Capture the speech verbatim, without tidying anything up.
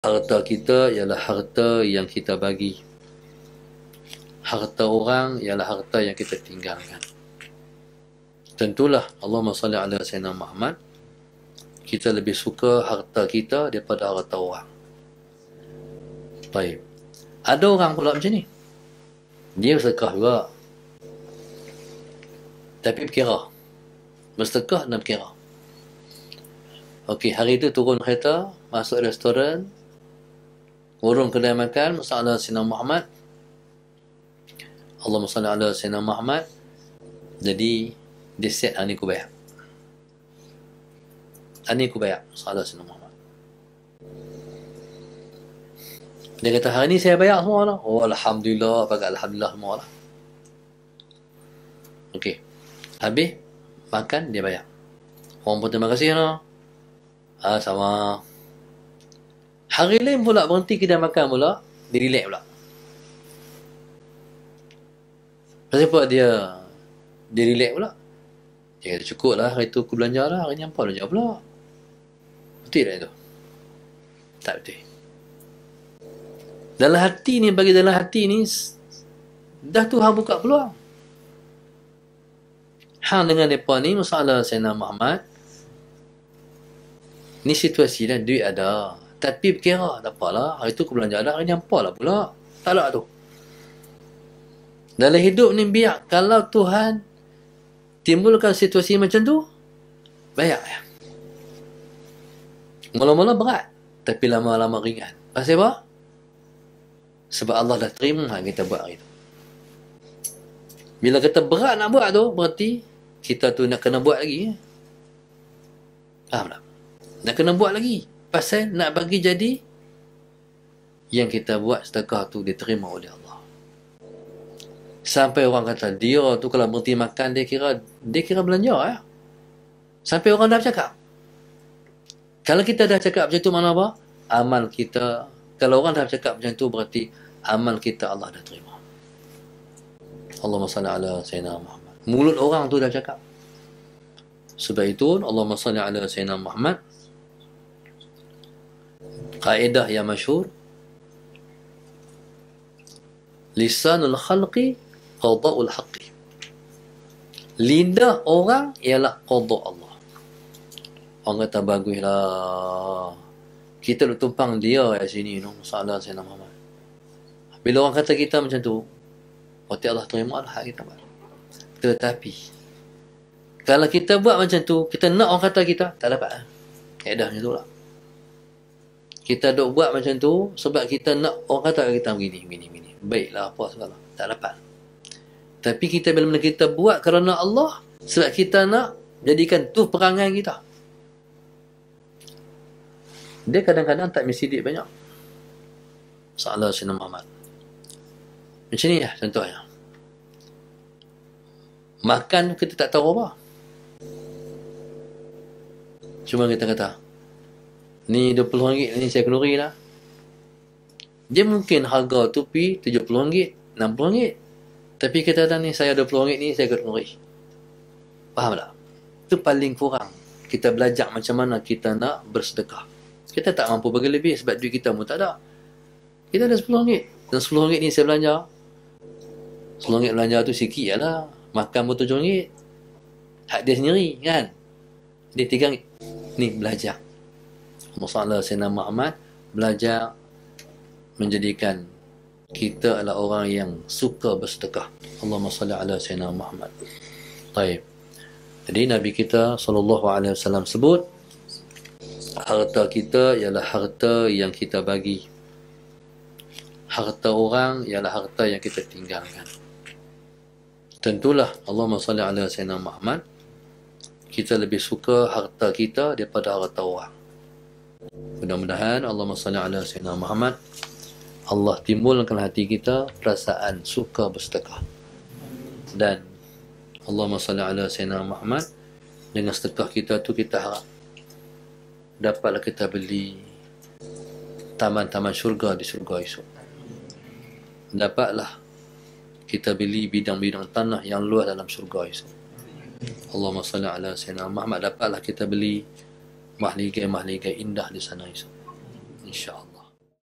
Harta kita ialah harta yang kita bagi. Harta orang ialah harta yang kita tinggalkan. Tentulah Allahumma salli ala Sayyidina Muhammad, kita lebih suka harta kita daripada harta orang. Baik. Ada orang pula macam ni. Dia bersedekah juga, tapi berkira. Bersedekah dan berkira. Okey, hari itu turun kereta, masuk restoran, urung kedai makan, masalah Sayyidina Muhammad, Allahumma salli ala Sayyidina Muhammad. Jadi dia set, ani ku bayar, ani ku bayar masalah Sayyidina Muhammad. Dia kata, hari ni saya bayar semua lah. Oh, Alhamdulillah, bagi Alhamdulillah semua lah. Okey, habis makan, dia bayar. Orang pun terima kasih lah. Ah, sama. Hari lain pula berhenti kedai makan pula, dia relax pula. Pasal apa dia dia relax pula? Dia kata, cukup lah, hari tu aku belanja lah, hari ni apa belanja pula? Betul tak itu? Tak betul. Dalam hati ni, bagi dalam hati ni, dah Tuhan buka peluang. Hang dengan mereka ni, masalah Sayyidina Muhammad, ni situasi dah, duit ada. Tapi berkira, tak apalah, hari tu aku belanja dah, hari ni apa lah pula? Tak lah tu. Dalam hidup ni, biar kalau Tuhan timbulkan situasi macam tu, bayar ya. Mula-mula berat, tapi lama-lama ringan. Pasal apa? Sebab Allah dah terima yang kita buat hari tu. Bila kata berat nak buat tu, berarti kita tu nak kena buat lagi. Faham tak? Nak kena buat lagi. Pasal nak bagi jadi yang kita buat sedekah tu diterima oleh Allah. Sampai orang kata, dia tu kalau berhenti makan, dia kira dia kira belanja ya. Sampai orang dah cakap. Kalau kita dah cakap macam tu, mana apa? Amal kita, kalau orang dah cakap macam tu, berarti amal kita Allah dah terima. Allahumma salli ala Sayyidina Muhammad. Mulut orang tu dah cakap. Sebab itu, Allahumma salli ala Sayyidina Muhammad, kaedah yang masyhur, lisanul khalqi qada'ul haqqi. Lidah orang ialah qada' Allah. Orang kata, baguslah, kita duk tumpang dia kat sini, no? Masalah Sayyidina Muhammad. Bila orang kata kita macam tu, berarti Allah terima lah hak kita buat. Tetapi kalau kita buat macam tu, kita nak orang kata kita, tak dapat. Kaedah macam tu lah. Kita duk buat macam tu sebab kita nak orang kata kita begini, begini, begini. Baiklah, apa segala. Tak dapat. Tapi kita bila kita buat kerana Allah, sebab kita nak jadikan tu perangai kita. Dia kadang-kadang tak mesti duit banyak. Salah Sayyidina Muhammad. Macam ni lah contohnya. Makan kita tak tahu apa. Cuma kita kata, ni dua puluh ringgit, ni saya kenduri lah. Dia mungkin harga tu pi tujuh puluh ringgit, enam puluh ringgit. Tapi kita kata ni, saya dua puluh ringgit ni saya kenduri. Faham tak? Itu paling kurang. Kita belajar macam mana kita nak bersedekah. Kita tak mampu bagi lebih sebab duit kita pun tak ada. Kita ada sepuluh ringgit. Dan sepuluh ringgit ni saya belanja. sepuluh ringgit belanja tu sikit je lah. Makan pun tujuh ringgit. Hak dia sendiri kan. Dia tiga ringgit. Ni belajar. Masalah Sayyidina Muhammad, belajar menjadikan kita adalah orang yang suka bersedekah. Allahumma salli ala Sayyidina Muhammad. Baik. Jadi Nabi kita sallallahu alaihi wasallam sebut, harta kita ialah harta yang kita bagi. Harta orang ialah harta yang kita tinggalkan. Tentulah Allahumma salli ala Sayyidina Muhammad, kita lebih suka harta kita daripada harta orang. Mudah-mudahan Allahumma salli ala Sayyidina Muhammad, Allah timbulkan hati kita perasaan suka bersedekah. Dan Allahumma salli ala Sayyidina Muhammad, dengan sedekah kita tu kita harap dapatlah kita beli taman-taman syurga di syurga esok. Dapatlah kita beli bidang-bidang tanah yang luas dalam syurga esok. Allahumma salli ala Sayyidina Muhammad, dapatlah kita beli mahligai-mahligai indah di sana esok. InsyaAllah.